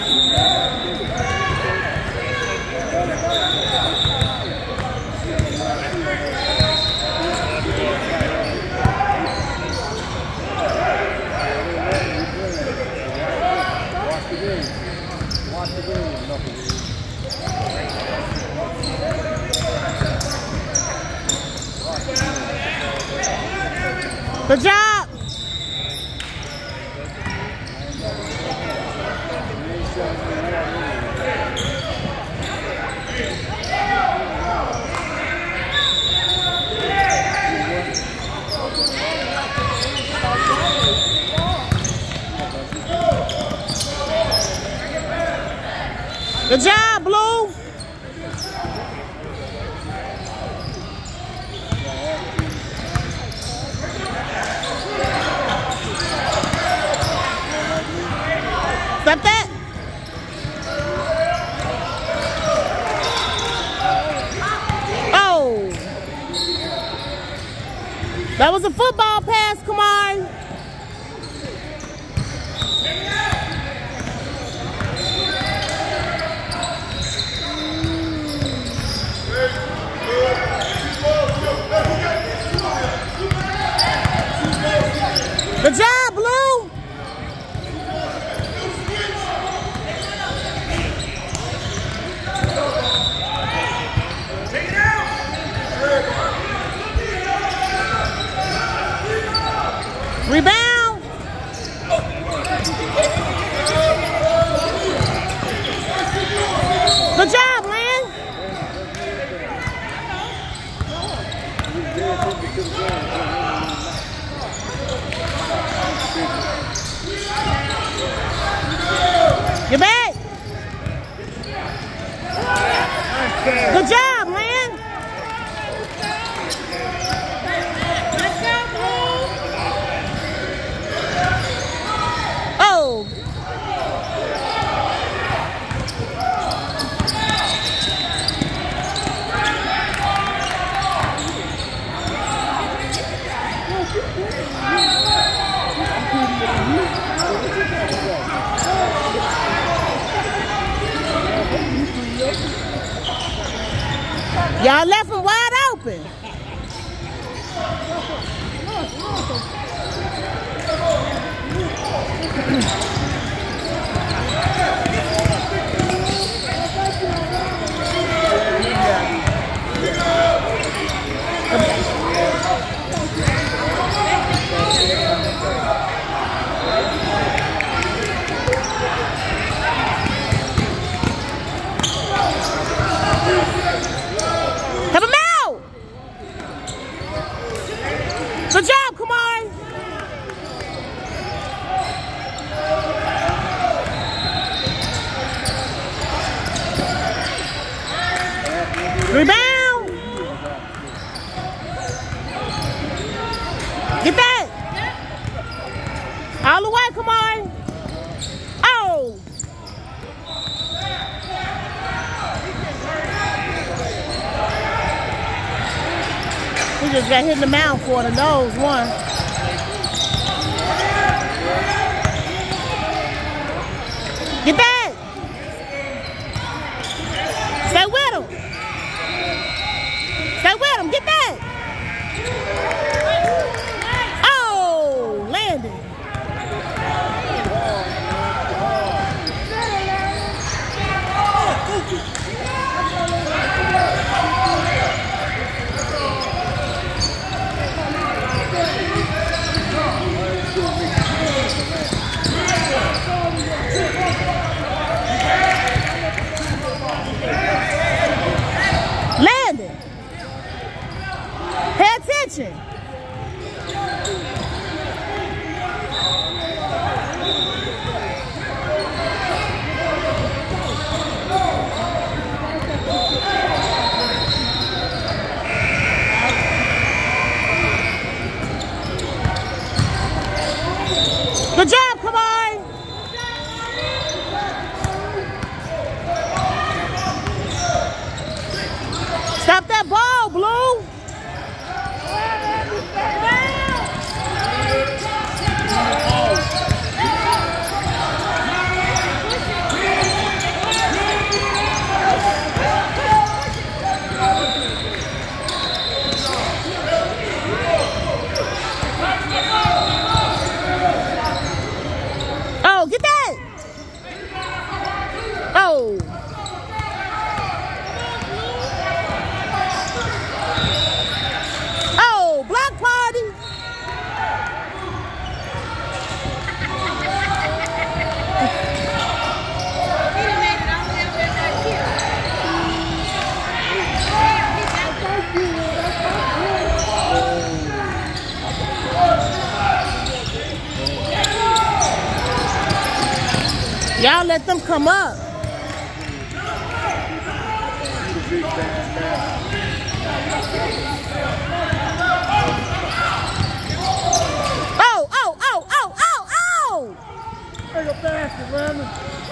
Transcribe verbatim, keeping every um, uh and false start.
Good job. Good job, Blue. Stop that. Oh. That was a football pass, come on. Good job, Blue. Rebound. Good job, Lynn. Get back. Good job, Lynn. Oh. Y'all left him wide open. Good job, come on. Rebound. Get that. All the way, come on. Oh. He just got hit in the mouth for the nose, one. Get that! Stay with him! Stay with him, get that! Oh, landed. Landon, pay attention. Good job, come on. Stop that ball, Blue. let them come up. Oh, oh, oh, oh, oh, oh! Take a basket, Landon.